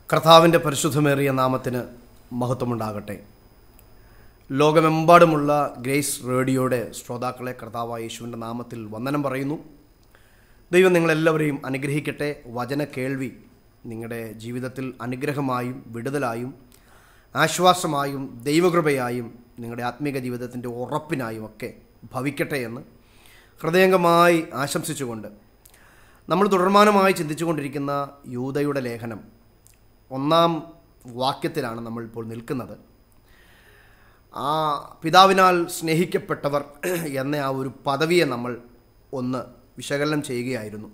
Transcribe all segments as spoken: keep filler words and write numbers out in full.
കർത്താവിൻ്റെ പരിശുദ്ധമേറിയ നാമത്തിന് മഹത്വമുണ്ടാകട്ടെ. ലോകമെമ്പാടുമുള്ള ഗ്രേസ് റേഡിയോയുടെ ശ്രോതാക്കളെ കർത്താവായ യേശുവിൻ്റെ നാമത്തിൽ വന്ദനം പറയുന്നു. ദൈവം നിങ്ങളെല്ലാവരെയും അനുഗ്രഹിക്കട്ടെ. വചന കേൾവി നിങ്ങളുടെ ജീവിതത്തിൽ അനുഗ്രഹമായും വിടുതലായും ആശ്വാസമായും ദൈവകൃപയായും നിങ്ങളുടെ ആത്മീക ജീവിതത്തിൻ്റെ ഉറപ്പിനായും ഒക്കെ ഭവിക്കട്ടെ എന്ന് ഹൃദയംഗമായി ആശംസിച്ചുകൊണ്ട് നമ്മൾ തുടർമാനമായി ചിന്തിച്ചുകൊണ്ടിരിക്കുന്ന യൂദയുടെ ലേഖനം ഒന്നാം വാക്യത്തിലാണ് നമ്മളിപ്പോൾ നിൽക്കുന്നത്. ആ പിതാവിനാൽ സ്നേഹിക്കപ്പെട്ടവർ എന്ന ആ ഒരു പദവിയെ നമ്മൾ ഒന്ന് വിശകലനം ചെയ്യുകയായിരുന്നു.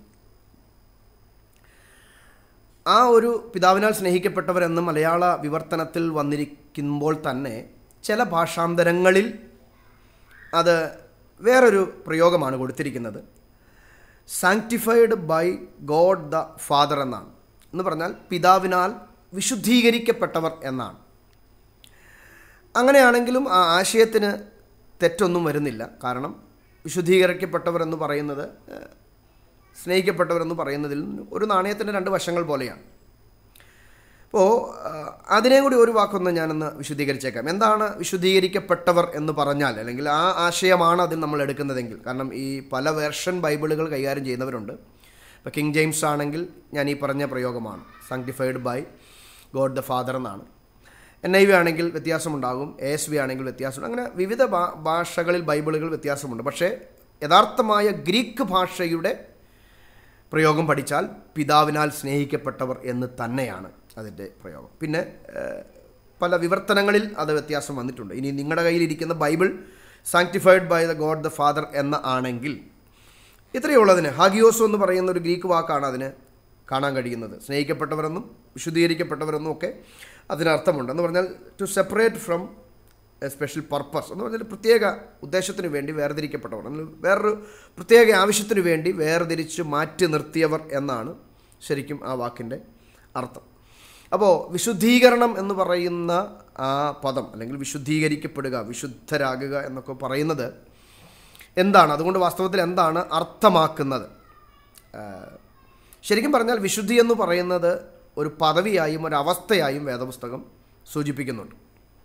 ആ ഒരു പിതാവിനാൽ സ്നേഹിക്കപ്പെട്ടവർ എന്ന് മലയാള വിവർത്തനത്തിൽ വന്നിരിക്കുമ്പോൾ തന്നെ ചില ഭാഷാന്തരങ്ങളിൽ അത് വേറൊരു പ്രയോഗമാണ് കൊടുത്തിരിക്കുന്നത്. Sanctified by God the Father എന്നാണ്. എന്ന് പറഞ്ഞാൽ പിതാവിനാൽ വിശുദ്ധീകരിക്കപ്പെട്ടവർ എന്നാണ്. അങ്ങനെയാണെങ്കിലും ആ ആശയത്തിന് തെറ്റൊന്നും വരുന്നില്ല. കാരണം വിശുദ്ധീകരിക്കപ്പെട്ടവർ എന്ന് പറയുന്നത് സ്നേഹിക്കപ്പെട്ടവർ എന്ന് പറയുന്നതിൽ ഒരു നാണയത്തിൻ്റെ രണ്ട് വശങ്ങൾ പോലെയാണ്. അപ്പോൾ അതിനെയും കൂടി ഒരു വാക്കൊന്ന് ഞാനൊന്ന് വിശുദ്ധീകരിച്ചേക്കാം. എന്താണ് വിശുദ്ധീകരിക്കപ്പെട്ടവർ എന്ന് പറഞ്ഞാൽ, അല്ലെങ്കിൽ ആ ആശയമാണ് അതിൽ നമ്മൾ എടുക്കുന്നതെങ്കിൽ, കാരണം ഈ പല വേർഷൻ ബൈബിളുകൾ കൈകാര്യം ചെയ്യുന്നവരുണ്ട്. ഇപ്പോൾ കിങ് ജെയിംസ് ആണെങ്കിൽ ഞാൻ ഈ പറഞ്ഞ പ്രയോഗമാണ്, sanctified by God the Father എന്നാണ്. എൻ ഐ വി ആണെങ്കിൽ വ്യത്യാസമുണ്ടാകും, എ എസ് വി ആണെങ്കിൽ വ്യത്യാസമുണ്ട്. അങ്ങനെ വിവിധ ഭാഷകളിൽ ബൈബിളുകൾ വ്യത്യാസമുണ്ട്. പക്ഷേ യഥാർത്ഥമായ ഗ്രീക്ക് ഭാഷയുടെ പ്രയോഗം പഠിച്ചാൽ പിതാവിനാൽ സ്നേഹിക്കപ്പെട്ടവർ എന്ന് തന്നെയാണ് അതിൻ്റെ പ്രയോഗം. പിന്നെ പല വിവർത്തനങ്ങളിൽ അത് വ്യത്യാസം വന്നിട്ടുണ്ട്. ഇനി നിങ്ങളുടെ കയ്യിലിരിക്കുന്ന Bible sanctified by the God the Father എന്ന ആണെങ്കിൽ ഇത്രയേ ഉള്ളതിന് ഹാഗിയോസ് എന്ന് പറയുന്ന ഒരു ഗ്രീക്ക് വാക്കാണ് അതിന് കാണാൻ കഴിയുന്നത്. സ്നേഹിക്കപ്പെട്ടവരെന്നും വിശുദ്ധീകരിക്കപ്പെട്ടവരെന്നും ഒക്കെ അതിനർത്ഥമുണ്ട്. എന്ന് പറഞ്ഞാൽ to separate from a special purpose എന്ന് പറഞ്ഞാൽ പ്രത്യേക ഉദ്ദേശത്തിന് വേണ്ടി വേർതിരിക്കപ്പെട്ടവർ, അല്ലെങ്കിൽ വേറൊരു പ്രത്യേക ആവശ്യത്തിന് വേണ്ടി വേർതിരിച്ച് മാറ്റി നിർത്തിയവർ എന്നാണ് ശരിക്കും ആ വാക്കിൻ്റെ അർത്ഥം. അപ്പോൾ വിശുദ്ധീകരണം എന്ന് പറയുന്ന ആ പദം, അല്ലെങ്കിൽ വിശുദ്ധീകരിക്കപ്പെടുക, വിശുദ്ധരാകുക എന്നൊക്കെ പറയുന്നത് എന്താണ്? അതുകൊണ്ട് വാസ്തവത്തിൽ എന്താണ് അർത്ഥമാക്കുന്നത്? ശരിക്കും പറഞ്ഞാൽ വിശുദ്ധി എന്ന് പറയുന്നത് ഒരു പദവിയായും ഒരു അവസ്ഥയായും വേദപുസ്തകം സൂചിപ്പിക്കുന്നുണ്ട്.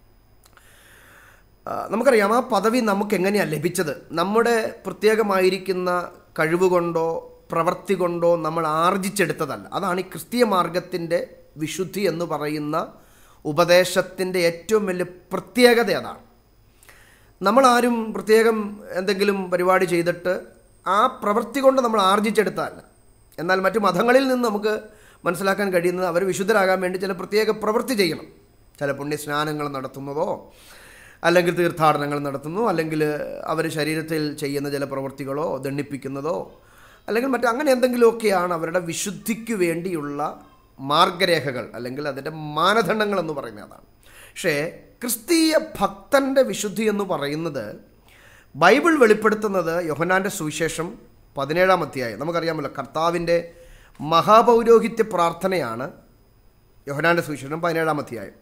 നമുക്കറിയാം ആ പദവി നമുക്ക് എങ്ങനെയാണ് ലഭിച്ചത്. നമ്മുടെ പ്രത്യേകമായിരിക്കുന്ന കഴിവ് കൊണ്ടോ പ്രവൃത്തി കൊണ്ടോ നമ്മൾ ആർജിച്ചെടുത്തതല്ല. അതാണ് ഈ ക്രിസ്തീയ മാർഗത്തിൻ്റെ വിശുദ്ധി എന്ന് പറയുന്ന ഉപദേശത്തിൻ്റെ ഏറ്റവും വലിയ പ്രത്യേകത. അതാണ് നമ്മളാരും പ്രത്യേകം എന്തെങ്കിലും പരിപാടി ചെയ്തിട്ട് ആ പ്രവൃത്തി കൊണ്ട് നമ്മൾ ആർജിച്ചെടുത്തതല്ല. എന്നാൽ മറ്റു മതങ്ങളിൽ നിന്ന് നമുക്ക് മനസ്സിലാക്കാൻ കഴിയുന്നത് അവർ വിശുദ്ധരാകാൻ വേണ്ടി ചില പ്രത്യേക പ്രവൃത്തി ചെയ്യണം. ചില പുണ്യസ്നാനങ്ങൾ നടത്തുന്നതോ, അല്ലെങ്കിൽ തീർത്ഥാടനങ്ങൾ നടത്തുന്നതോ, അല്ലെങ്കിൽ അവർ ശരീരത്തിൽ ചെയ്യുന്ന ചില പ്രവൃത്തികളോ ദണ്ഡിപ്പിക്കുന്നതോ, അല്ലെങ്കിൽ മറ്റു അങ്ങനെ എന്തെങ്കിലുമൊക്കെയാണ് അവരുടെ വിശുദ്ധിക്ക് വേണ്ടിയുള്ള മാർഗരേഖകൾ, അല്ലെങ്കിൽ അതിൻ്റെ മാനദണ്ഡങ്ങൾ എന്ന് പറയുന്നത് അതാണ്. പക്ഷേ ക്രിസ്തീയ ഭക്തൻ്റെ വിശുദ്ധി എന്ന് പറയുന്നത് ബൈബിൾ വെളിപ്പെടുത്തുന്നത് യോഹന്നാൻ്റെ സുവിശേഷം പതിനേഴാം അധ്യായം. നമുക്കറിയാമല്ലോ, കർത്താവിൻ്റെ മഹാപൗരോഹിത്യ പ്രാർത്ഥനയാണ് യോഹന്നാൻ്റെ സുവിശേഷം പതിനേഴാം അധ്യായം.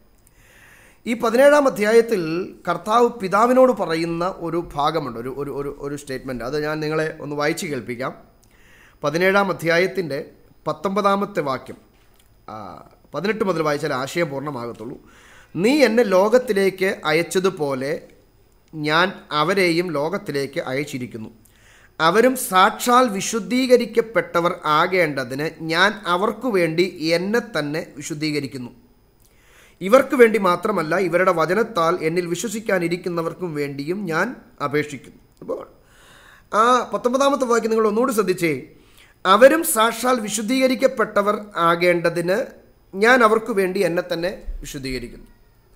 ഈ പതിനേഴാം അധ്യായത്തിൽ കർത്താവ് പിതാവിനോട് പറയുന്ന ഒരു ഭാഗമുണ്ട്, ഒരു ഒരു ഒരു ഒരു സ്റ്റേറ്റ്മെൻറ്റ്. അത് ഞാൻ നിങ്ങളെ ഒന്ന് വായിച്ച് കേൾപ്പിക്കാം. പതിനേഴാം അധ്യായത്തിൻ്റെ പത്തൊമ്പതാമത്തെ വാക്യം, പതിനെട്ട് മുതൽ വായിച്ചാൽ ആശയം പൂർണ്ണമാകത്തുള്ളൂ. നീ എന്നെ ലോകത്തിലേക്ക് അയച്ചതുപോലെ ഞാൻ അവരെയും ലോകത്തിലേക്ക് അയച്ചിരിക്കുന്നു. അവരും സാക്ഷാൽ വിശുദ്ധീകരിക്കപ്പെട്ടവർ ആകേണ്ടതിന് ഞാൻ അവർക്കു വേണ്ടി എന്നെ തന്നെ വിശുദ്ധീകരിക്കുന്നു. ഇവർക്ക് വേണ്ടി മാത്രമല്ല, ഇവരുടെ വചനത്താൽ എന്നിൽ വിശ്വസിക്കാനിരിക്കുന്നവർക്കും വേണ്ടിയും ഞാൻ അപേക്ഷിക്കുന്നു. അപ്പോൾ ആ പത്തൊമ്പതാമത്തെ വാക്യം നിങ്ങൾ ഒന്നുകൂടി ശ്രദ്ധിച്ചേ. അവരും സാക്ഷാൽ വിശുദ്ധീകരിക്കപ്പെട്ടവർ ആകേണ്ടതിന് ഞാൻ അവർക്ക് വേണ്ടി എന്നെ തന്നെ വിശുദ്ധീകരിക്കുന്നു.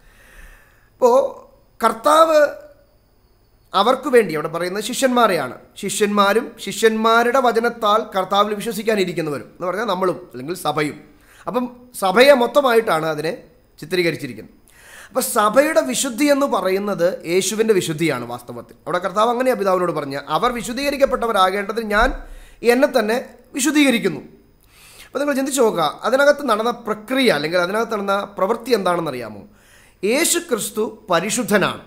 അപ്പോൾ കർത്താവ് അവർക്ക് വേണ്ടി, അവിടെ പറയുന്നത് ശിഷ്യന്മാരെയാണ്. ശിഷ്യന്മാരും ശിഷ്യന്മാരുടെ വചനത്താൽ കർത്താവിൽ വിശ്വസിക്കാനിരിക്കുന്നവരും എന്ന് പറഞ്ഞാൽ നമ്മളും, അല്ലെങ്കിൽ സഭയും. അപ്പം സഭയെ മൊത്തമായിട്ടാണ് അതിനെ ചിത്രീകരിച്ചിരിക്കുന്നത്. അപ്പം സഭയുടെ വിശുദ്ധി എന്ന് പറയുന്നത് യേശുവിൻ്റെ വിശുദ്ധിയാണ് വാസ്തവത്തിൽ. അവിടെ കർത്താവ് അങ്ങനെയാണ് പിതാവിനോട് പറഞ്ഞ, അവർ വിശുദ്ധീകരിക്കപ്പെട്ടവരാകേണ്ടത് ഞാൻ എന്നെ തന്നെ വിശുദ്ധീകരിക്കുന്നു. അപ്പോൾ നിങ്ങൾ ചിന്തിച്ച് നോക്കുക, അതിനകത്ത് നടന്ന പ്രക്രിയ, അല്ലെങ്കിൽ അതിനകത്ത് നടന്ന പ്രവൃത്തി എന്താണെന്നറിയാമോ? യേശു ക്രിസ്തു പരിശുദ്ധനാണ്.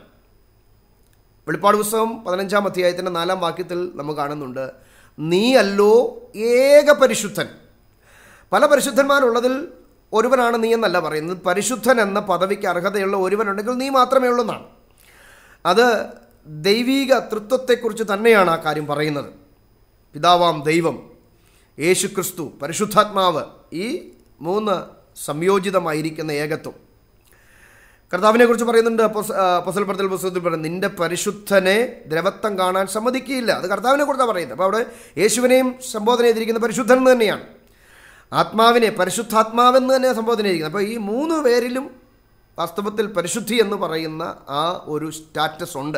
വെളിപ്പാട് പുസ്തകം പതിനഞ്ചാം അധ്യായത്തിൻ്റെ നാലാം വാക്യത്തിൽ നമ്മൾ കാണുന്നുണ്ട്, നീയല്ലോ ഏക പരിശുദ്ധൻ. പല പരിശുദ്ധന്മാരുള്ളതിൽ ഒരുവനാണ് നീ എന്നല്ല പറയുന്നത്. പരിശുദ്ധൻ എന്ന പദവിക്ക് അർഹതയുള്ള ഒരുവനുണ്ടെങ്കിൽ നീ മാത്രമേ ഉള്ളൂ എന്നാണ്. അത് ദൈവീക തൃത്വത്തെക്കുറിച്ച് തന്നെയാണ് ആ കാര്യം പറയുന്നത്. പിതാവാം ദൈവം, യേശു ക്രിസ്തു, പരിശുദ്ധാത്മാവ്, ഈ മൂന്ന് സംയോജിതമായിരിക്കുന്ന ഏകത്വം. കർത്താവിനെ കുറിച്ച് പറയുന്നുണ്ട്. അപ്പോസ്തല പ്രവൃത്തികളുടെ പുസ്തകത്തിൽ പറയുന്നത്, നിന്റെ പരിശുദ്ധനെ ദ്രവത്വം കാണാൻ സമ്മതിക്കുകയില്ല. അത് കർത്താവിനെ കുറിച്ചാണ് പറയുന്നത്. അപ്പോൾ അവിടെ യേശുവിനെയും സംബോധന ചെയ്തിരിക്കുന്ന പരിശുദ്ധൻ എന്ന് തന്നെയാണ്. ആത്മാവിനെ പരിശുദ്ധാത്മാവെന്ന് തന്നെ സംബോധന ചെയ്തിരിക്കുന്നത്. അപ്പോൾ ഈ മൂന്ന് പേരിലും വാസ്തവത്തിൽ പരിശുദ്ധി എന്ന് പറയുന്ന ആ ഒരു സ്റ്റാറ്റസ് ഉണ്ട്.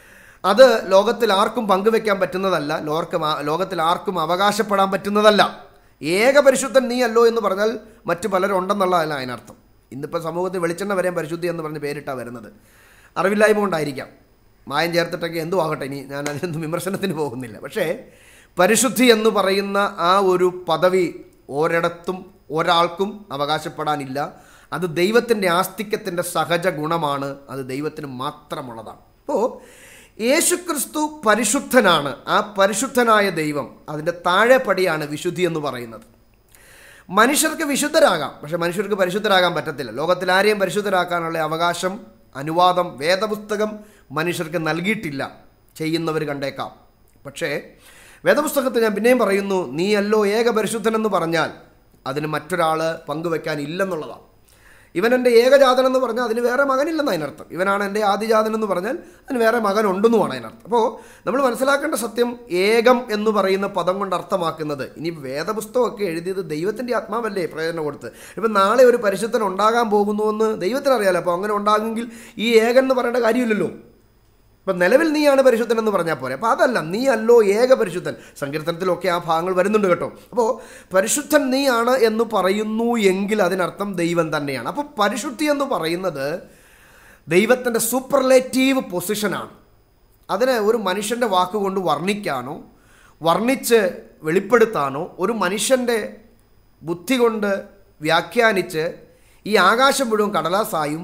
അത് ലോകത്തിൽ ആർക്കും പങ്കുവെക്കാൻ പറ്റുന്നതല്ല, ലോകം ലോകത്തിൽ ആർക്കും അവകാശപ്പെടാൻ പറ്റുന്നതല്ല. ഏക പരിശുദ്ധൻ നീ അല്ലോ എന്ന് പറഞ്ഞാൽ മറ്റു പലരും ഉണ്ടെന്നുള്ളതല്ല അതിനർത്ഥം. ഇന്നിപ്പോൾ സമൂഹത്തിൽ വെളിച്ചെണ്ണ വരെയും പരിശുദ്ധി എന്ന് പറഞ്ഞ് പേരിട്ടാണ് വരുന്നത്. അറിവില്ലായ്മ കൊണ്ടായിരിക്കാം, മായം ചേർത്തിട്ടൊക്കെ എന്തു ആകട്ടെ, ഇനി ഞാൻ അതിനൊന്നും വിമർശനത്തിന് പോകുന്നില്ല. പക്ഷേ പരിശുദ്ധി എന്ന് പറയുന്ന ആ ഒരു പദവി ഒരിടത്തും ഒരാൾക്കും അവകാശപ്പെടാനില്ല. അത് ദൈവത്തിൻ്റെ ആസ്തിക്യത്തിൻ്റെ സഹജ ഗുണമാണ്. അത് ദൈവത്തിന് മാത്രമുള്ളതാണ്. അപ്പോൾ യേശുക്രിസ്തു പരിശുദ്ധനാണ്. ആ പരിശുദ്ധനായ ദൈവം, അതിൻ്റെ താഴെ പടിയാണ് വിശുദ്ധി എന്ന് പറയുന്നത്. മനുഷ്യർക്ക് വിശുദ്ധരാകാം, പക്ഷെ മനുഷ്യർക്ക് പരിശുദ്ധരാകാൻ പറ്റത്തില്ല. ലോകത്തിൽ ആരെയും പരിശുദ്ധരാക്കാനുള്ള അവകാശം, അനുവാദം വേദപുസ്തകം മനുഷ്യർക്ക് നൽകിയിട്ടില്ല. ചെയ്യുന്നവർ കണ്ടേക്കാം. പക്ഷേ വേദപുസ്തകത്തിൽ ഞാൻ പിന്നെയും പറയുന്നു, നീ അല്ലോ ഏക പരിശുദ്ധനെന്ന് പറഞ്ഞാൽ അതിന് മറ്റൊരാൾ പങ്കുവെക്കാൻ ഇല്ലെന്നുള്ളതാണ്. ഇവൻ എൻ്റെ ഏകജാതനെന്ന് പറഞ്ഞാൽ അതിന് വേറെ മകനില്ലെന്ന് അതിനർത്ഥം. ഇവനാണ് എൻ്റെ ആദിജാതനെന്ന് പറഞ്ഞാൽ അതിന് വേറെ മകൻ ഉണ്ടെന്നുമാണ് അതിനർത്ഥം. അപ്പോൾ നമ്മൾ മനസ്സിലാക്കേണ്ട സത്യം, ഏകം എന്ന് പറയുന്ന പദം കൊണ്ട് അർത്ഥമാക്കുന്നത്, ഇനി വേദപുസ്തകമൊക്കെ എഴുതിയത് ദൈവത്തിൻ്റെ ആത്മാവല്ലേ പ്രയോജനം കൊടുത്ത്. ഇപ്പം നാളെ ഒരു പരിശുദ്ധൻ ഉണ്ടാകാൻ പോകുന്നുവെന്ന് ദൈവത്തിനറിയാലോ. അപ്പോൾ അങ്ങനെ ഉണ്ടാകുമെങ്കിൽ ഈ ഏകൻ എന്ന് പറയേണ്ട കാര്യമില്ലല്ലോ. ഇപ്പം നിലവിൽ നീയാണ് പരിശുദ്ധൻ എന്ന് പറഞ്ഞാൽ പോരെ. അപ്പോൾ അതല്ല, നീ അല്ലോ ഏക പരിശുദ്ധൻ. സങ്കീർത്തനത്തിലൊക്കെ ആ ഭാഗങ്ങൾ വരുന്നുണ്ട് കേട്ടോ. അപ്പോൾ പരിശുദ്ധൻ നീയാണ് എന്ന് പറയുന്നു എങ്കിൽ അതിനർത്ഥം ദൈവം തന്നെയാണ്. അപ്പോൾ പരിശുദ്ധി എന്ന് പറയുന്നത് ദൈവത്തിൻ്റെ സൂപ്പർലേറ്റീവ് പൊസിഷനാണ്. അതിനെ ഒരു മനുഷ്യൻ്റെ വാക്കുകൊണ്ട് വർണ്ണിക്കാനോ വർണ്ണിച്ച് വെളിപ്പെടുത്താനോ, ഒരു മനുഷ്യൻ്റെ ബുദ്ധി കൊണ്ട് വ്യാഖ്യാനിച്ച് ഈ ആകാശം മുഴുവൻ കടലാസായും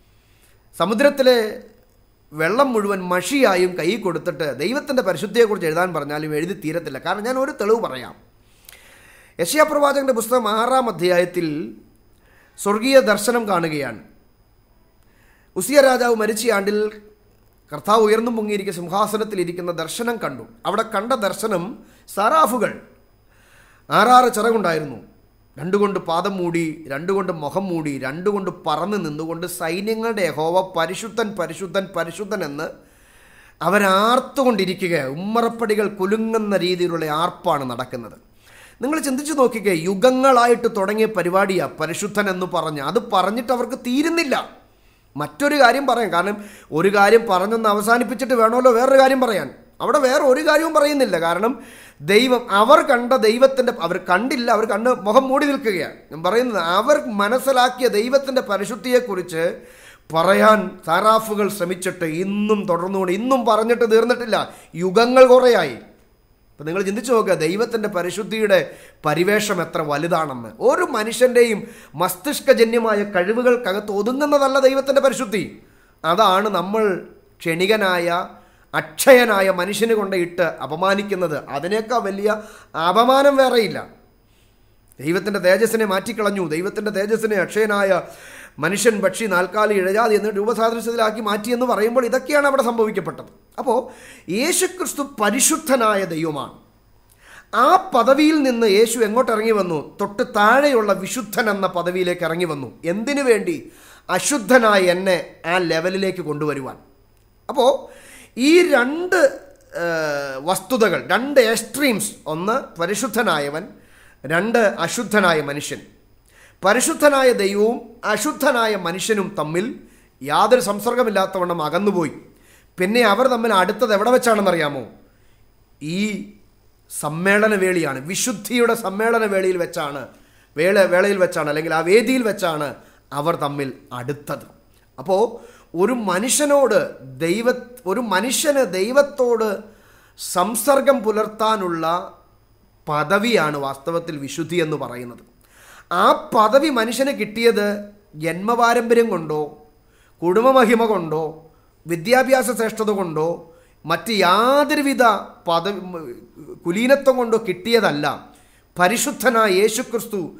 സമുദ്രത്തിലെ വെള്ളം മുഴുവൻ മഷിയായും കൈ കൊടുത്തിട്ട് ദൈവത്തിൻ്റെ പരിശുദ്ധിയെക്കുറിച്ച് എഴുതാൻ പറഞ്ഞാലും എഴുതി തീരത്തില്ല. കാരണം ഞാൻ ഒരു തെളിവ് പറയാം. യെശയ്യാ പ്രവാചകൻ്റെ പുസ്തകം ആറാം അധ്യായത്തിൽ സ്വർഗീയ ദർശനം കാണുകയാണ്. ഉസിയ രാജാവ് മരിച്ച ആണ്ടിൽ കർത്താവ് ഉയർന്നു പൊങ്ങിയിരിക്കുന്ന സിംഹാസനത്തിലിരിക്കുന്ന ദർശനം കണ്ടു. അവിടെ കണ്ട ദർശനം സറാഫുകൾ, ആറാറ് ചിറകുണ്ടായിരുന്നു. രണ്ടുകൊണ്ട് പാദം മൂടി, രണ്ടുകൊണ്ട് മുഖം മൂടി, രണ്ടുകൊണ്ട് പറന്ന് നിന്നുകൊണ്ട് സൈന്യങ്ങളുടെ യഹോവ പരിശുദ്ധൻ പരിശുദ്ധൻ പരിശുദ്ധൻ എന്ന് അവരാർത്തുകൊണ്ടിരിക്കുക. ഉമ്മറപ്പടികൾ കുലുങ്ങുന്ന രീതിയിലുള്ള ആർപ്പാണ് നടക്കുന്നത്. നിങ്ങൾ ചിന്തിച്ചു നോക്കിക്കേ, യുഗങ്ങളായിട്ട് തുടങ്ങിയ പരിപാടിയാണ് പരിശുദ്ധൻ എന്ന് പറഞ്ഞ്. അത് പറഞ്ഞിട്ട് അവർക്ക് തീരുന്നില്ല. മറ്റൊരു കാര്യം പറയാം. കാരണം ഒരു കാര്യം പറഞ്ഞൊന്ന് അവസാനിപ്പിച്ചിട്ട് വേണമല്ലോ വേറൊരു കാര്യം പറയാൻ. അവിടെ വേറെ ഒരു കാര്യവും പറയുന്നില്ല. കാരണം ദൈവം, അവർ കണ്ട ദൈവത്തിൻ്റെ, അവർ കണ്ടില്ല, അവർ കണ്ട് മുഖം മൂടി നിൽക്കുകയാണ്. ഞാൻ പറയുന്നത്, അവർ മനസ്സിലാക്കിയ ദൈവത്തിൻ്റെ പരിശുദ്ധിയെക്കുറിച്ച് പറയാൻ സാറാഫുകൾ ശ്രമിച്ചിട്ട് ഇന്നും തുടർന്നുകൊണ്ട് ഇന്നും പറഞ്ഞിട്ട് തീർന്നിട്ടില്ല. യുഗങ്ങൾ കുറേയായി. അപ്പം നിങ്ങൾ ചിന്തിച്ചു നോക്കുക, ദൈവത്തിൻ്റെ പരിശുദ്ധിയുടെ പരിവേഷം എത്ര വലുതാണെന്ന്. ഒരു മനുഷ്യൻ്റെയും മസ്തിഷ്കജന്യമായ കഴിവുകൾക്കകത്ത് ഒതുങ്ങുന്നതല്ല ദൈവത്തിൻ്റെ പരിശുദ്ധി. അതാണ് നമ്മൾ ക്ഷണികനായ അക്ഷയനായ മനുഷ്യന് കൊണ്ട് ഇട്ട് അപമാനിക്കുന്നത്. അതിനേക്കാൾ വലിയ അപമാനം വേറെയില്ല. ദൈവത്തിൻ്റെ തേജസ്സിനെ മാറ്റിക്കളഞ്ഞു. ദൈവത്തിൻ്റെ തേജസ്സിനെ അക്ഷയനായ മനുഷ്യൻ, പക്ഷി, നാൽക്കാലി, ഇഴജാതി എന്ന് രൂപസാദൃശ്യത്തിലാക്കി മാറ്റിയെന്ന് പറയുമ്പോൾ ഇതൊക്കെയാണ് അവിടെ സംഭവിക്കപ്പെട്ടത്. അപ്പോൾ യേശുക്രിസ്തു പരിശുദ്ധനായ ദൈവമാണ്. ആ പദവിയിൽ നിന്ന് യേശു എങ്ങോട്ട് ഇറങ്ങി വന്നു? തൊട്ട് താഴെയുള്ള വിശുദ്ധൻ എന്ന പദവിയിലേക്ക് ഇറങ്ങി വന്നു. എന്തിനു വേണ്ടി? അശുദ്ധനായ എന്നെ ആ ലെവലിലേക്ക് കൊണ്ടുവരുവാൻ. അപ്പോൾ ഈ രണ്ട് വസ്തുതകൾ, രണ്ട് എക്സ്ട്രീംസ്, ഒന്ന് പരിശുദ്ധനായവൻ, രണ്ട് അശുദ്ധനായ മനുഷ്യൻ. പരിശുദ്ധനായ ദൈവവും അശുദ്ധനായ മനുഷ്യനും തമ്മിൽ യാതൊരു സംസർഗമില്ലാത്തവണ്ണം അകന്നുപോയി. പിന്നെ അവർ തമ്മിൽ അടുത്തത് എവിടെ വെച്ചാണെന്നറിയാമോ? ഈ സമ്മേളന വേളിയാണ്. വിശുദ്ധിയുടെ സമ്മേളന വേളയിൽ വെച്ചാണ് വേള വേളയിൽ വെച്ചാണ് അല്ലെങ്കിൽ ആ വേദിയിൽ വെച്ചാണ് അവർ തമ്മിൽ അടുത്തത്. അപ്പോൾ ഒരു മനുഷ്യനോട് ദൈവ ഒരു മനുഷ്യന് ദൈവത്തോട് സംസർഗം പുലർത്താനുള്ള പദവിയാണ് വാസ്തവത്തിൽ വിശുദ്ധി എന്ന് പറയുന്നത്. ആ പദവി മനുഷ്യന് കിട്ടിയത് ജന്മപാരമ്പര്യം കൊണ്ടോ കുടുംബമഹിമ കൊണ്ടോ വിദ്യാഭ്യാസ ശ്രേഷ്ഠത കൊണ്ടോ മറ്റ് യാതൊരുവിധ പദവി കുലീനത്വം കൊണ്ടോ കിട്ടിയതല്ല. പരിശുദ്ധനായ യേശുക്രിസ്തു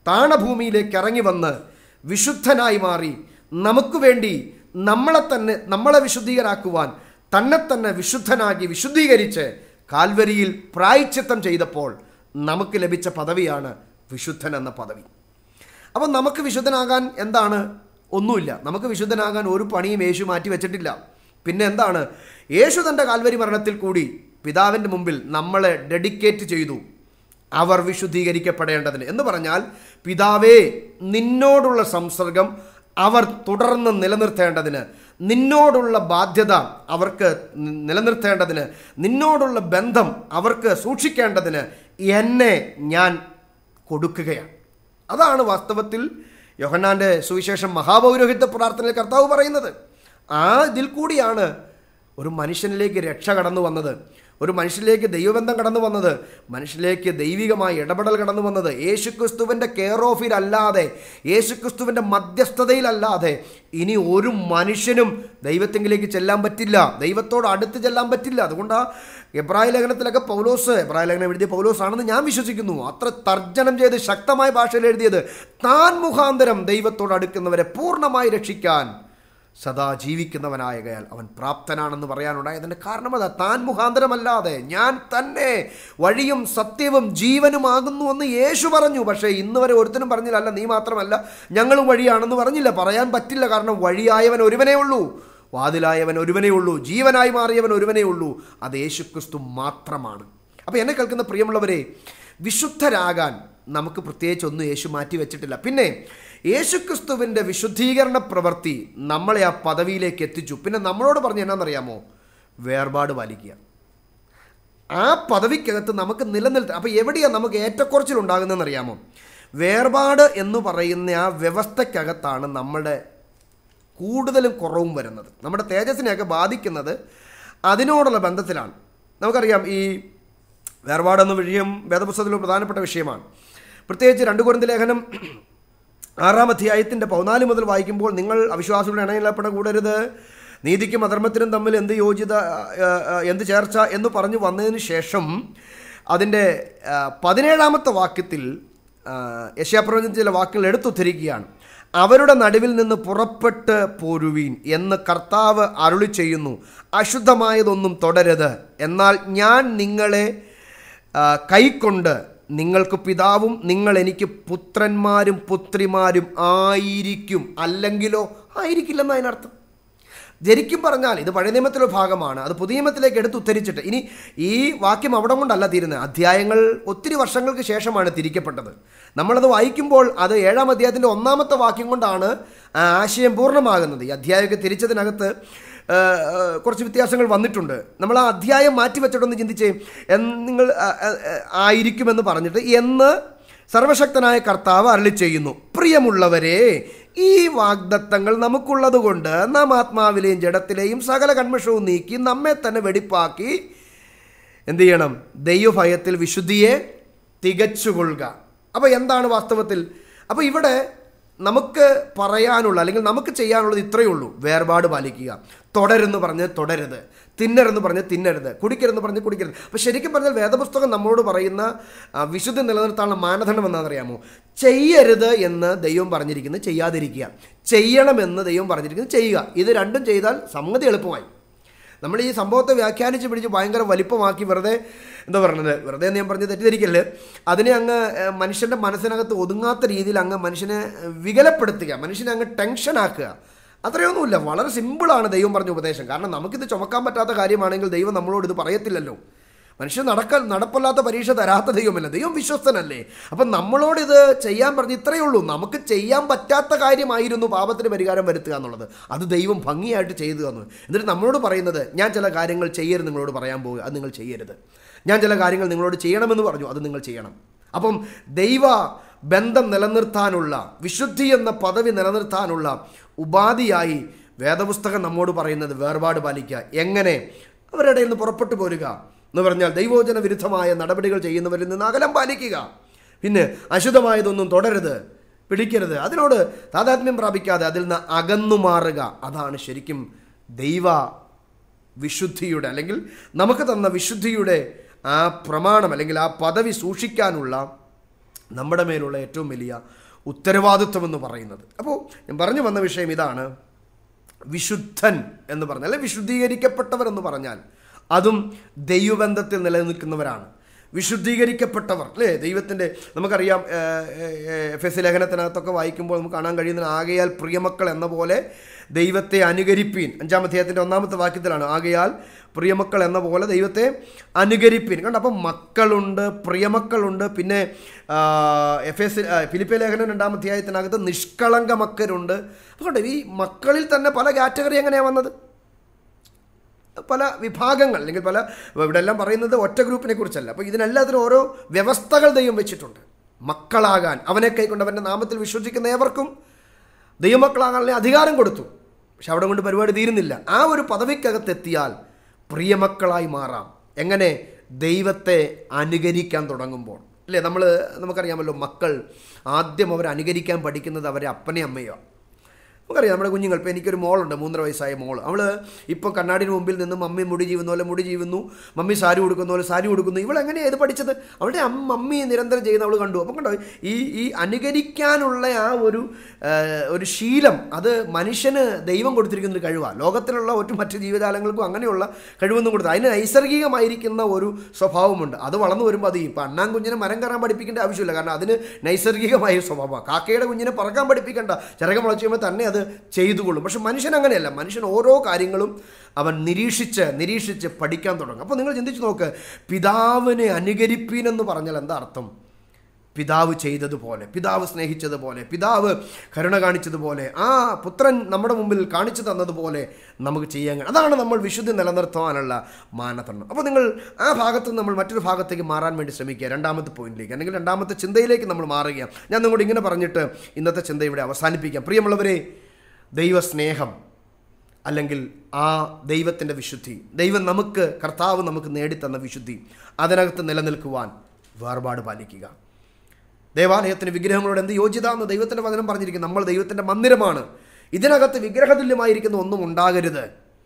താണഭൂമിയിലേക്ക് ഇറങ്ങി വന്ന് വിശുദ്ധനായി മാറി നമുക്ക് വേണ്ടി നമ്മളെ തന്നെ നമ്മളെ വിശുദ്ധീകരാക്കുവാൻ തന്നെ തന്നെ വിശുദ്ധനാക്കി വിശുദ്ധീകരിച്ച് കാൽവരിയിൽ പ്രായശ്ചിത്തം ചെയ്തപ്പോൾ നമുക്ക് ലഭിച്ച പദവിയാണ് വിശുദ്ധൻ എന്ന പദവി. അപ്പം നമുക്ക് വിശുദ്ധനാകാൻ എന്താണ്? ഒന്നുമില്ല. നമുക്ക് വിശുദ്ധനാകാൻ ഒരു പണിയും യേശു മാറ്റി വെച്ചിട്ടില്ല. പിന്നെ എന്താണ്? യേശു തൻ്റെ കാൽവരി മരണത്തിൽ കൂടി പിതാവിൻ്റെ മുമ്പിൽ നമ്മളെ ഡെഡിക്കേറ്റ് ചെയ്തു, അവർ വിശുദ്ധീകരിക്കപ്പെടേണ്ടതിന്. എന്ന് പറഞ്ഞാൽ പിതാവേ, നിന്നോടുള്ള സംസർഗം അവർ തുടർന്ന് നിലനിർത്തേണ്ടതിന്, നിന്നോടുള്ള ബാധ്യത അവർക്ക് നിലനിർത്തേണ്ടതിന്, നിന്നോടുള്ള ബന്ധം അവർക്ക് സൂക്ഷിക്കേണ്ടതിന് എന്നെ ഞാൻ കൊടുക്കുകയാണ്. അതാണ് വാസ്തവത്തിൽ യോഹന്നാൻ്റെ സുവിശേഷം മഹാപൗരോഹിത്യ പ്രാർത്ഥനയിൽ കർത്താവ് പറയുന്നത്. ആ ഇതിൽ കൂടിയാണ് ഒരു മനുഷ്യനിലേക്ക് രക്ഷ കടന്നു വന്നത്, ഒരു മനുഷ്യനിലേക്ക് ദൈവബന്ധം കടന്നു വന്നത്, മനുഷ്യനിലേക്ക് ദൈവികമായ ഇടപെടൽ കടന്നു വന്നത്. യേശുക്രിസ്തുവിൻ്റെ കെയർ ഓഫിലല്ലാതെ, യേശുക്രിസ്തുവിൻ്റെ മധ്യസ്ഥതയിലല്ലാതെ ഇനി ഒരു മനുഷ്യനും ദൈവത്തെങ്കിലേക്ക് ചെല്ലാൻ പറ്റില്ല, ദൈവത്തോട് അടുത്ത് ചെല്ലാൻ പറ്റില്ല. അതുകൊണ്ടാണ് എബ്രായ ലേഖനത്തിലൊക്കെ പൗലോസ്, എബ്രായ ലേഖനം എഴുതിയ പൗലോസ് ആണെന്ന് ഞാൻ വിശ്വസിക്കുന്നു, അത്ര തർജ്ജനം ചെയ്ത് ശക്തമായ ഭാഷയിൽ എഴുതിയത്, താൻ മുഖാന്തരം ദൈവത്തോട് അടുക്കുന്നവരെ പൂർണ്ണമായി രക്ഷിക്കാൻ സദാ ജീവിക്കുന്നവനായകയാൽ അവൻ പ്രാപ്തനാണെന്ന് പറയാനുണ്ടായതിൻ്റെ കാരണം അതാ. താൻ മുഖാന്തരമല്ലാതെ ഞാൻ തന്നെ വഴിയും സത്യവും ജീവനുമാകുന്നു എന്ന് യേശു പറഞ്ഞു. പക്ഷേ ഇന്ന് വരെ ഒരുത്തനും പറഞ്ഞില്ല, അല്ല നീ മാത്രമല്ല ഞങ്ങളും വഴിയാണെന്ന് പറഞ്ഞില്ല. പറയാൻ പറ്റില്ല. കാരണം വഴിയായവൻ ഒരുവനേ ഉള്ളൂ, വാതിലായവൻ ഒരുവനേ ഉള്ളൂ, ജീവനായി മാറിയവൻ ഒരുവനേ ഉള്ളൂ, അത് യേശുക്രിസ്തു മാത്രമാണ്. അപ്പോൾ എന്നെ കേൾക്കുന്ന പ്രിയമുള്ളവരെ, വിശുദ്ധരാകാൻ നമുക്ക് പ്രത്യേകിച്ചൊന്നും യേശു മാറ്റി വെച്ചിട്ടില്ല. പിന്നെ യേശുക്രിസ്തുവിൻ്റെ വിശുദ്ധീകരണ പ്രവൃത്തി നമ്മളെ ആ പദവിയിലേക്ക് എത്തിച്ചു. പിന്നെ നമ്മളോട് പറഞ്ഞ് എന്നാണെന്നറിയാമോ? വേർപാട് പാലിക്കുക. ആ പദവിക്കകത്ത് നമുക്ക് നിലനിൽക്കുക. അപ്പോൾ എവിടെയാണ് നമുക്ക് ഏറ്റക്കുറച്ചിലുണ്ടാകുന്നതെന്ന് അറിയാമോ? വേർപാട് എന്ന് പറയുന്ന ആ വ്യവസ്ഥയ്ക്കകത്താണ് നമ്മുടെ കൂടുതലും കുറവും വരുന്നത്. നമ്മുടെ തേജസ്സിനെയൊക്കെ ബാധിക്കുന്നത് അതിനോടുള്ള ബന്ധത്തിലാണ്. നമുക്കറിയാം, ഈ വേർപാടെന്ന വിഷയം വേദപുസ്തകത്തിലെ പ്രധാനപ്പെട്ട വിഷയമാണ്. പ്രത്യേകിച്ച് രണ്ട് കൊരിന്ത്യർ ലേഖനം ആറാം അധ്യായത്തിൻ്റെ പതിനാല് മുതൽ വായിക്കുമ്പോൾ, നിങ്ങൾ അവിശ്വാസികളുടെ ഇണയിലപ്പെടാൻ കൂടരുത്, നീതിക്കും അധർമ്മത്തിനും തമ്മിൽ എന്ത് യോജിത എന്ത് ചേർച്ച എന്ന് പറഞ്ഞു വന്നതിന് ശേഷം അതിൻ്റെ പതിനേഴാമത്തെ വാക്യത്തിൽ യെശയ്യാപ്രവചനത്തിലെ ചില വാക്കുകൾ എടുത്തുദ്ധരിക്കുകയാണ്. അവരുടെ നടുവിൽ നിന്ന് പുറപ്പെട്ട് പോരുവീൻ എന്ന് കർത്താവ് അരുളി ചെയ്യുന്നു, അശുദ്ധമായതൊന്നും തുടരുത്, എന്നാൽ ഞാൻ നിങ്ങളെ കൈക്കൊണ്ട് നിങ്ങൾക്ക് പിതാവും നിങ്ങൾ എനിക്ക് പുത്രന്മാരും പുത്രിമാരും ആയിരിക്കും. അല്ലെങ്കിലോ ആയിരിക്കില്ലെന്ന് അതിനർത്ഥം. ശരിക്കും പറഞ്ഞാൽ ഇത് പഴയ നിയമത്തിലെ ഭാഗമാണ്, അത് പുതിയ നിയമത്തിലേക്ക് എടുത്ത് ഉദ്ധരിച്ചിട്ട് ഇനി ഈ വാക്യം അവിടെ കൊണ്ടല്ല തീരുന്നത്. അധ്യായങ്ങൾ ഒത്തിരി വർഷങ്ങൾക്ക് ശേഷമാണ് തിരിക്കപ്പെട്ടത്. നമ്മളത് വായിക്കുമ്പോൾ അത് ഏഴാം അധ്യായത്തിൻ്റെ ഒന്നാമത്തെ വാക്യം കൊണ്ടാണ് ആശയം പൂർണ്ണമാകുന്നത്. ഈ അധ്യായമൊക്കെ തിരിച്ചതിനകത്ത് കുറച്ച് വ്യത്യാസങ്ങൾ വന്നിട്ടുണ്ട്. നമ്മൾ ആ അധ്യായം മാറ്റി വെച്ചിട്ടൊന്ന് ചിന്തിച്ചേ. നിങ്ങൾ ആയിരിക്കുമെന്ന് പറഞ്ഞിട്ട് എന്ന് സർവശക്തനായ കർത്താവ് അരുളി ചെയ്യുന്നു, പ്രിയമുള്ളവരെ, ഈ വാഗ്ദത്തങ്ങൾ നമുക്കുള്ളത് കൊണ്ട് നാം ആത്മാവിലെയും ജഡത്തിലെയും സകല കന്മഷവും നീക്കി നമ്മെ തന്നെ വെടിപ്പാക്കി എന്ത് ചെയ്യണം? ദൈവഭയത്തിൽ വിശുദ്ധിയെ തികച്ചുകൊള്ളുക. അപ്പോൾ എന്താണ് വാസ്തവത്തിൽ? അപ്പോൾ ഇവിടെ നമുക്ക് പറയാനുള്ള അല്ലെങ്കിൽ നമുക്ക് ചെയ്യാനുള്ളത് ഇത്രയേ ഉള്ളൂ: വേർപാട് പാലിക്കുക. തുടരെന്ന് പറഞ്ഞ് തുടരുത്, തിന്നരെന്ന് പറഞ്ഞ് തിന്നരുത്, കുടിക്കരുതെന്ന് പറഞ്ഞ് കുടിക്കരുത്. അപ്പോൾ ശരിക്കും പറഞ്ഞാൽ വേദപുസ്തകം നമ്മളോട് പറയുന്ന വിശുദ്ധി നിലനിർത്താനുള്ള മാനദണ്ഡം എന്താണെന്നറിയാമോ? ചെയ്യരുത് എന്ന് ദൈവം പറഞ്ഞിരിക്കുന്നത് ചെയ്യാതിരിക്കുക, ചെയ്യണമെന്ന് ദൈവം പറഞ്ഞിരിക്കുന്നത് ചെയ്യുക. ഇത് രണ്ടും ചെയ്താൽ സംഗതി എളുപ്പമായി. നമ്മൾ ഈ സംഭവത്തെ വ്യാഖ്യാനിച്ച് പിടിച്ച് ഭയങ്കര വലിപ്പമാക്കി വെറുതെ എന്താ പറഞ്ഞത്, വെറുതെ എന്ന് ഞാൻ പറഞ്ഞ് തെറ്റിദ്ധരിക്കല്, അതിനെ അങ്ങ് മനുഷ്യൻ്റെ മനസ്സിനകത്ത് ഒതുങ്ങാത്ത രീതിയിൽ അങ്ങ് മനുഷ്യനെ വികലപ്പെടുത്തുക, മനുഷ്യനെ അങ്ങ് ടെൻഷനാക്കുക. അത്രയൊന്നുമില്ല. വളരെ സിമ്പിളാണ് ദൈവം പറഞ്ഞ ഉപദേശം. കാരണം നമുക്കിത് ചുമക്കാൻ പറ്റാത്ത കാര്യമാണെങ്കിൽ ദൈവം നമ്മളോട് ഇത് പറയത്തില്ലല്ലോ. മനുഷ്യൻ നടക്കൽ നടപ്പല്ലാത്ത പരീക്ഷ തരാത്ത ദൈവമല്ല, ദൈവം വിശ്വസ്തനല്ലേ. അപ്പം നമ്മളോടിത് ചെയ്യാൻ പറഞ്ഞ് ഇത്രയേ ഉള്ളൂ. നമുക്ക് ചെയ്യാൻ പറ്റാത്ത കാര്യമായിരുന്നു പാപത്തിന് പരിഹാരം വരുത്തുക എന്നുള്ളത്. അത് ദൈവം ഭംഗിയായിട്ട് ചെയ്തു തന്നു. എന്നിട്ട് നമ്മളോട് പറയുന്നത്, ഞാൻ ചില കാര്യങ്ങൾ ചെയ്യരുത് നിങ്ങളോട് പറയാൻ പോകുക, അത് നിങ്ങൾ ചെയ്യരുത്. ഞാൻ ചില കാര്യങ്ങൾ നിങ്ങളോട് ചെയ്യണമെന്ന് പറഞ്ഞു, അത് നിങ്ങൾ ചെയ്യണം. അപ്പം ദൈവ ബന്ധം നിലനിർത്താനുള്ള, വിശുദ്ധി എന്ന പദവി നിലനിർത്താനുള്ള ഉപാധിയായി വേദപുസ്തകം നമ്മോട് പറയുന്നത് വേർപാട് പാലിക്കുക. എങ്ങനെ? അവരുടെ ഇടയിൽ നിന്ന് പുറപ്പെട്ടു പോരുക എന്ന് പറഞ്ഞാൽ ദൈവോചന വിരുദ്ധമായ നടപടികൾ ചെയ്യുന്നവരിൽ നിന്ന് അകലം പാലിക്കുക. പിന്നെ അശുദ്ധമായതൊന്നും തുടരുത്, പിടിക്കരുത്, അതിനോട് താതാത്മ്യം പ്രാപിക്കാതെ അതിൽ നിന്ന് അകന്നു മാറുക. അതാണ് ശരിക്കും ദൈവ വിശുദ്ധിയുടെ അല്ലെങ്കിൽ നമുക്ക് തന്ന വിശുദ്ധിയുടെ ആ പ്രമാണം അല്ലെങ്കിൽ ആ പദവി സൂക്ഷിക്കാനുള്ള നമ്മുടെ മേലുള്ള ഏറ്റവും വലിയ ഉത്തരവാദിത്വം എന്ന് പറയുന്നത്. അപ്പോൾ ഞാൻ പറഞ്ഞു വന്ന വിഷയം ഇതാണ്. വിശുദ്ധൻ എന്ന് പറഞ്ഞാൽ, അല്ലെ വിശുദ്ധീകരിക്കപ്പെട്ടവർ എന്ന് പറഞ്ഞാൽ അതും ദൈവബന്ധത്തിൽ നിലനിൽക്കുന്നവരാണ്. വിശുദ്ധീകരിക്കപ്പെട്ടവർ അല്ലേ, ദൈവത്തിൻ്റെ നമുക്കറിയാം. എഫെസ്യ ലേഖനത്തിനകത്തൊക്കെ വായിക്കുമ്പോൾ നമുക്ക് കാണാൻ കഴിയുന്ന ആകയാൽ പ്രിയമക്കൾ എന്ന പോലെ ദൈവത്തെ അനുകരിപ്പീൻ. അഞ്ചാം അധ്യായത്തിൻ്റെ ഒന്നാമത്തെ വാക്യത്തിലാണ് ആകയാൽ പ്രിയമക്കൾ എന്ന പോലെ ദൈവത്തെ അനുകരിപ്പീൻ. കണ്ടോ, അപ്പം മക്കളുണ്ട്, പ്രിയമക്കളുണ്ട്. പിന്നെ എഫെസ്യ ഫിലിപ്പിയ ലേഖനം രണ്ടാം അധ്യായത്തിനകത്ത് നിഷ്കളങ്ക മക്കരുണ്ട്. അതുകൊണ്ട് ഈ മക്കളിൽ തന്നെ പല കാറ്റഗറി എങ്ങനെയാണ് വന്നത്, പല വിഭാഗങ്ങൾ, അല്ലെങ്കിൽ പല, ഇവിടെ എല്ലാം പറയുന്നത് ഒറ്റ ഗ്രൂപ്പിനെ കുറിച്ചല്ല. അപ്പോൾ ഇതിനെല്ലാത്തിനും ഓരോ വ്യവസ്ഥകൾ ദൈവം വെച്ചിട്ടുണ്ട്. മക്കളാകാൻ അവനെ കൈക്കൊണ്ട് അവൻ്റെ നാമത്തിൽ വിശ്വസിക്കുന്ന ഏവർക്കും ദൈവമക്കളാകാനുള്ള അധികാരം കൊടുത്തു. പക്ഷെ അവിടെ കൊണ്ട് പരിപാടി തീരുന്നില്ല. ആ ഒരു പദവിക്കകത്തെത്തിയാൽ പ്രിയമക്കളായി മാറാം. എങ്ങനെ? ദൈവത്തെ അനുകരിക്കാൻ തുടങ്ങുമ്പോൾ അല്ലേ. നമ്മൾ നമുക്കറിയാമല്ലോ, മക്കൾ ആദ്യം അവർ അനുകരിക്കാൻ പഠിക്കുന്നത് അവരെ അപ്പനെ അമ്മയോ. നമുക്കറിയാം നമ്മുടെ കുഞ്ഞുങ്ങൾ. ഇപ്പോൾ എനിക്കൊരു മോളുണ്ട്, മൂന്നര വയസ്സായ മോൾ. അവൾ ഇപ്പോൾ കണ്ണാടിന് മുമ്പിൽ നിന്ന് മമ്മി മുടി ജീവുന്ന പോലെ മുടി ജീവുന്നു, മമ്മി സാരി കൊടുക്കുന്ന പോലെ സാരി കൊടുക്കുന്നു. ഇവളെങ്ങനെയാണ് ഇത് പഠിച്ചത്? അവളുടെ അമ്മ മമ്മി നിരന്തരം ചെയ്യുന്ന അവൾ കണ്ടു. അപ്പം കണ്ടോ, ഈ ഈ അനുകരിക്കാനുള്ള ആ ഒരു ഒരു ശീലം, അത് മനുഷ്യന് ദൈവം കൊടുത്തിരിക്കുന്നൊരു കഴിവാണ്. ലോകത്തിലുള്ള ഒറ്റ മറ്റ് ജീവജാലങ്ങൾക്കും അങ്ങനെയുള്ള കഴിവൊന്നും കൊടുത്തു. അതിന് നൈസർഗികമായിരിക്കുന്ന ഒരു സ്വഭാവമുണ്ട്. അത് വളർന്നു വരുമ്പോൾ അത് ഇപ്പോൾ അണ്ണാൻ കുഞ്ഞിനെ മരം കയറാൻ പഠിപ്പിക്കേണ്ട ആവശ്യമില്ല, കാരണം അതിന് നൈസർഗികമായ സ്വഭാവമാണ്. കാക്കയുടെ കുഞ്ഞിനെ പറക്കാൻ പഠിപ്പിക്കേണ്ട, ചിറക് മുളച്ച് കഴിയുമ്പോൾ തന്നെ അത് ചെയ്തുകൊള്ളും. പക്ഷെ മനുഷ്യൻ അങ്ങനെയല്ല. മനുഷ്യൻ ഓരോ കാര്യങ്ങളും അവൻ നിരീക്ഷിച്ച് നിരീക്ഷിച്ച് പഠിക്കാൻ തുടങ്ങും. അപ്പോൾ നിങ്ങൾ ചിന്തിച്ച് നോക്ക്, പിതാവിനെ അനുകരിപ്പീനെന്ന് പറഞ്ഞാൽ എന്താ അർത്ഥം? പിതാവ് ചെയ്തതുപോലെ, പിതാവ് സ്നേഹിച്ചതുപോലെ, പിതാവ് കരുണ കാണിച്ചതുപോലെ, ആ പുത്രൻ നമ്മുടെ മുമ്പിൽ കാണിച്ചു തന്നതുപോലെ നമുക്ക് ചെയ്യാൻ. അതാണ് നമ്മൾ വിശുദ്ധി നിലനിർത്താനുള്ള മാനദണ്ഡം. അപ്പോൾ നിങ്ങൾ ആ ഭാഗത്ത് നമ്മൾ മറ്റൊരു ഭാഗത്തേക്ക് മാറാൻ വേണ്ടി ശ്രമിക്കുക, രണ്ടാമത്തെ പോയിന്റിലേക്ക്, അല്ലെങ്കിൽ രണ്ടാമത്തെ ചിന്തയിലേക്ക് നമ്മൾ മാറുകയാണ്. ഞാൻ നിങ്ങളോട് ഇങ്ങനെ പറഞ്ഞിട്ട് ഇന്നത്തെ ചിന്ത ഇവിടെ അവസാനിപ്പിക്കാം. പ്രിയമുള്ളവരെ, ദൈവസ്നേഹം അല്ലെങ്കിൽ ആ ദൈവത്തിൻ്റെ വിശുദ്ധി, ദൈവം നമുക്ക്, കർത്താവ് നമുക്ക് നേടിത്തന്ന വിശുദ്ധി, അതിനകത്ത് നിലനിൽക്കുവാൻ വേർപാട് പാലിക്കുക. ദേവാലയത്തിന് വിഗ്രഹങ്ങളോട് എന്ത് യോഗ്യത എന്ന് ദൈവത്തിൻ്റെ വചനം പറഞ്ഞിരിക്കുന്നു. നമ്മൾ ദൈവത്തിൻ്റെ മന്ദിരമാണ്. ഇതിനകത്ത് വിഗ്രഹതുല്യമായിരിക്കുന്ന ഒന്നും ഉണ്ടാകരുത്.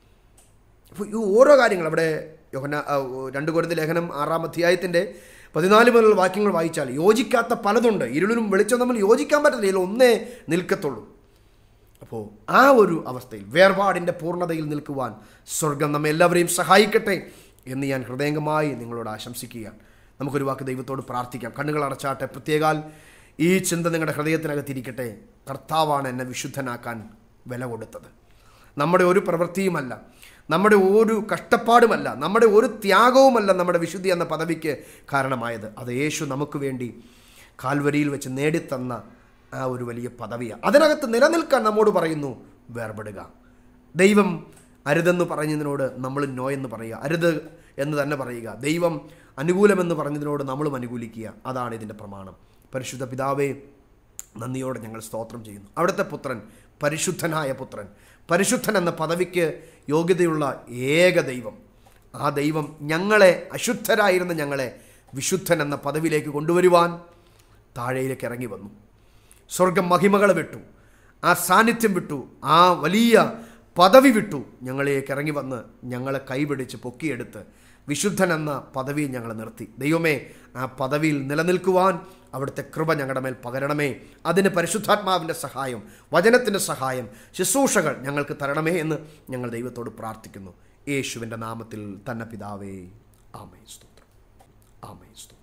അപ്പോൾ ഈ ഓരോ കാര്യങ്ങൾ അവിടെ യോഹന്ന രണ്ട് കൊരിന്ത്യർ ലേഖനം ആറാം അധ്യായത്തിൻ്റെ പതിനാല് മുതലുള്ള വാക്യങ്ങൾ വായിച്ചാൽ യോജിക്കാത്ത പലതുണ്ട്. ഇരുളിനും വെളിച്ചം തമ്മിൽ യോജിക്കാൻ പറ്റില്ല, ഇതിൽ ഒന്നേ നിൽക്കത്തുള്ളൂ. അപ്പോൾ ആ ഒരു അവസ്ഥയിൽ വേർപാടിൻ്റെ പൂർണ്ണതയിൽ നിൽക്കുവാൻ സ്വർഗം നമ്മെ എല്ലാവരെയും സഹായിക്കട്ടെ എന്ന് ഞാൻ ഹൃദയംഗമായി നിങ്ങളോട് ആശംസിക്കുകയാണ്. നമുക്കൊരു വാക്ക് ദൈവത്തോട് പ്രാർത്ഥിക്കാം. കണ്ണുകൾ അടച്ചാട്ടെ. പ്രത്യേകാൽ ഈ ചിന്ത നിങ്ങളുടെ ഹൃദയത്തിനകത്തിരിക്കട്ടെ. കർത്താവാണ് എന്നെ വിശുദ്ധനാക്കാൻ വില കൊടുത്തത്. നമ്മുടെ ഒരു പ്രവൃത്തിയുമല്ല, നമ്മുടെ ഒരു കഷ്ടപ്പാടുമല്ല, നമ്മുടെ ഒരു ത്യാഗവുമല്ല നമ്മുടെ വിശുദ്ധി എന്ന പദവിക്ക് കാരണമായത്. അത് യേശു നമുക്ക് വേണ്ടി കാൽവരിയിൽ വെച്ച് നേടിത്തന്ന ആ ഒരു വലിയ പദവിയാണ്. അതിനകത്ത് നിലനിൽക്കാൻ നമ്മോട് പറയുന്നു, വേർപെടുക. ദൈവം അരുതെന്ന് പറഞ്ഞതിനോട് നമ്മൾ നോ എന്ന് പറയുക, അരുത് എന്ന് തന്നെ പറയുക. ദൈവം അനുകൂലമെന്ന് പറഞ്ഞതിനോട് നമ്മളും അനുകൂലിക്കുക. അതാണ് ഇതിൻ്റെ പ്രമാണം. പരിശുദ്ധ പിതാവേ, നന്ദിയോടെ ഞങ്ങൾ സ്തോത്രം ചെയ്യുന്നു. അവിടുത്തെ പുത്രൻ, പരിശുദ്ധനായ പുത്രൻ, പരിശുദ്ധൻ എന്ന പദവിക്ക് യോഗ്യതയുള്ള ഏക ദൈവം, ആ ദൈവം ഞങ്ങളെ, അശുദ്ധരായിരുന്ന ഞങ്ങളെ വിശുദ്ധൻ എന്ന പദവിയിലേക്ക് കൊണ്ടുവരുവാൻ താഴേയിലേക്ക് ഇറങ്ങി വന്നു. സ്വർഗം മഹിമകളെ വിട്ടു, ആ സാന്നിധ്യം വിട്ടു, ആ വലിയ പദവി വിട്ടു ഞങ്ങളിലേക്ക് ഇറങ്ങി വന്ന് ഞങ്ങളെ കൈപിടിച്ച് പൊക്കിയെടുത്ത് വിശുദ്ധൻ എന്ന പദവിയിൽ ഞങ്ങളെ നിർത്തി. ദൈവമേ, ആ പദവിയിൽ നിലനിൽക്കുവാൻ അവിടുത്തെ കൃപ ഞങ്ങളുടെ മേൽ പകരണമേ. അതിന് പരിശുദ്ധാത്മാവിൻ്റെ സഹായം, വചനത്തിൻ്റെ സഹായം, ശുശ്രൂഷകൾ ഞങ്ങൾക്ക് തരണമേ എന്ന് ഞങ്ങൾ ദൈവത്തോട് പ്രാർത്ഥിക്കുന്നു. യേശുവിൻ്റെ നാമത്തിൽ തന്നെ പിതാവേ, ആമേൻ. സ്തോത്രം, ആമേൻ. സ്തോത്രം.